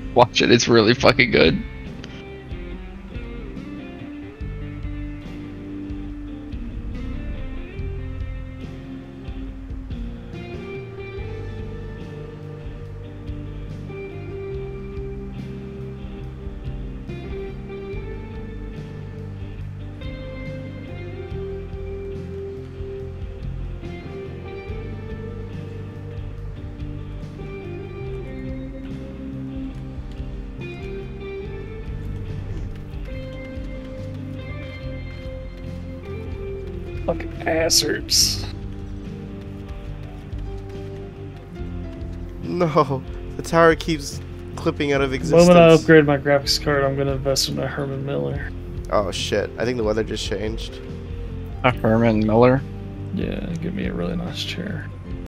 Watch it, it's really fucking good. Fucking assers. No, the tower keeps clipping out of The existence. moment I upgrade my graphics card, I'm gonna invest in a Herman Miller. Oh shit, I think the weather just changed. Herman Miller. Yeah, give me a really nice chair.